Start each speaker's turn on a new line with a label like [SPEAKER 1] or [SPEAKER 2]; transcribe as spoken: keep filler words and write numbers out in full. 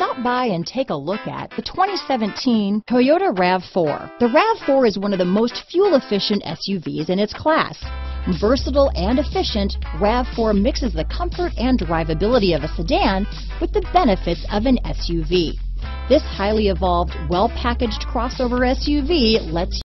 [SPEAKER 1] Stop by and take a look at the twenty seventeen Toyota RAV four. The RAV four is one of the most fuel-efficient S U Vs in its class. Versatile and efficient, RAV four mixes the comfort and drivability of a sedan with the benefits of an S U V. This highly evolved, well-packaged crossover S U V lets